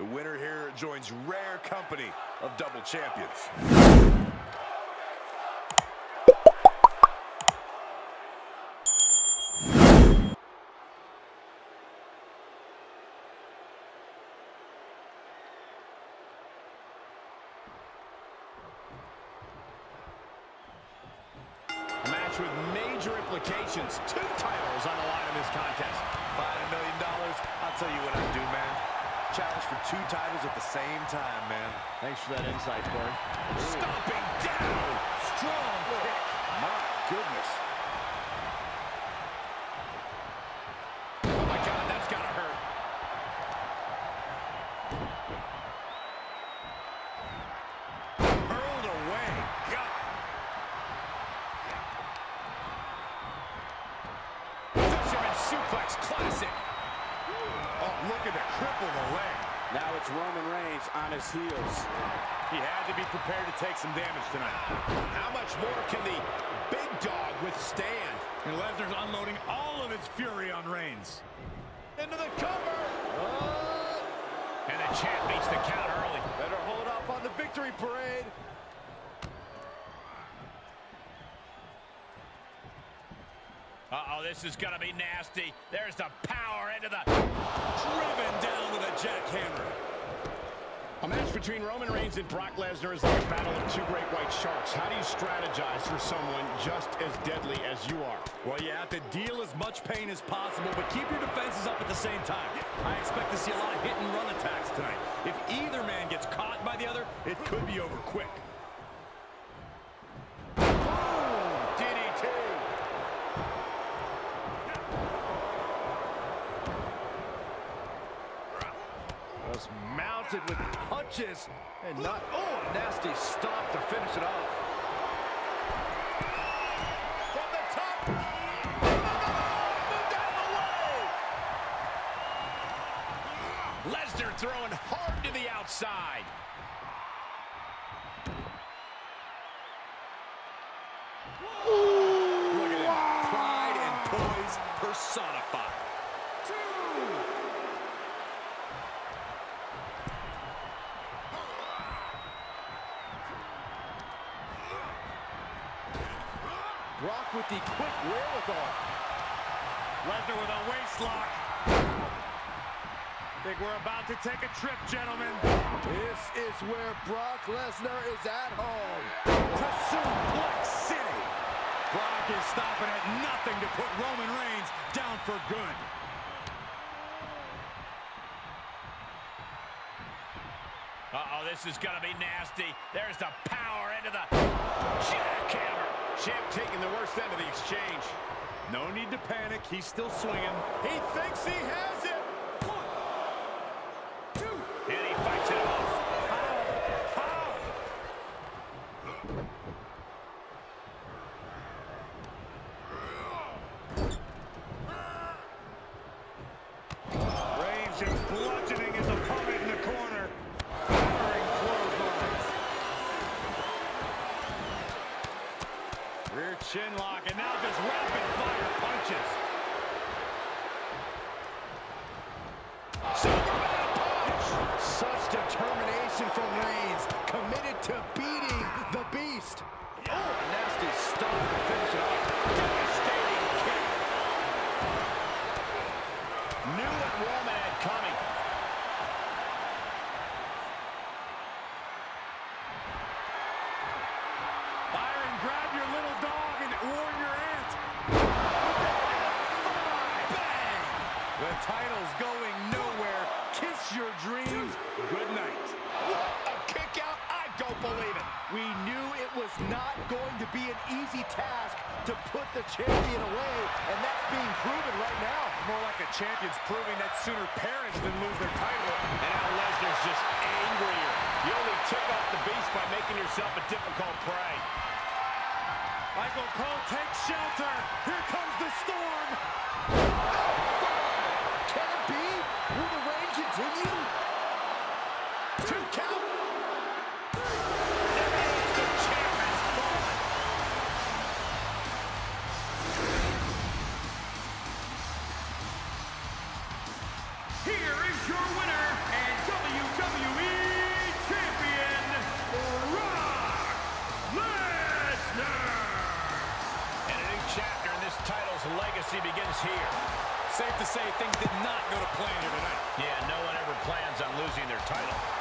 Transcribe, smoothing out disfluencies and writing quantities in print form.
winner here joins rare company of double champions. A match with major implications. 2 titles on the line in this contest. $5 million, I'll tell you what I'd do, man. Challenge for 2 titles at the same time, man. Thanks for that insight, Corey. Stomping down. Strong kick. My goodness. Oh, my God, that's got to hurt. Hurled away. God. Fisherman suplex, classic. Oh, looking to cripple the leg. Now it's Roman Reigns on his heels. He had to be prepared to take some damage tonight. How much more can the big dog withstand? And Lesnar's unloading all of his fury on Reigns. Into the cover. And the champ makes the count early. Better hold up on the victory parade. Uh-oh, this is going to be nasty. There's the power into the... driven down with a jackhammer. A match between Roman Reigns and Brock Lesnar is like a battle of 2 great white sharks. How do you strategize for someone just as deadly as you are? Well, you have to deal as much pain as possible, but keep your defenses up at the same time. I expect to see a lot of hit-and-run attacks tonight. If either man gets caught by the other, it could be over quick. DDT. Was mounted with punches and not, oh, a nasty stop to finish it off. From the top. Moved out of the way. Lesnar throwing hard to the outside. Look at him. Pride and poise personified. Brock with the quick wherewithal. Lesnar with a waist lock. Think we're about to take a trip, gentlemen. This is where Brock Lesnar is at home. To Suplex City. Brock is stopping at nothing to put Roman Reigns down for good. Uh-oh, this is going to be nasty. There's the power into the jackhammer. Champ taking the worst end of the exchange. No need to panic. He's still swinging. He thinks he has it. 1, 2. And he fights it off. Reigns just bludgeoning his opponent in the corner. Powering clotheslines. Rear chin lock, and now just rapid fire punches. Superman punch. Such determination from Reigns, committed to beating the Beast. Oh, a nasty stop to finish it off. Devastating kick. Knew what Roman had coming. Byron, grab your little dog and warn your aunt. Bang! The title's going nowhere. Kiss your dreams. Good night. What a kick out. I don't believe it. We knew it was not going to be an easy task to put the champion away, and that's being proven right now. More like a champion's proving that sooner perish than lose their title. And now Lesnar's just angrier. You only took off the Beast by making yourself a difficult prey. Michael Cole takes shelter. Here comes the storm. Can it be? Will the reign continue? 2 count. Here is your winner and WWE losing their title.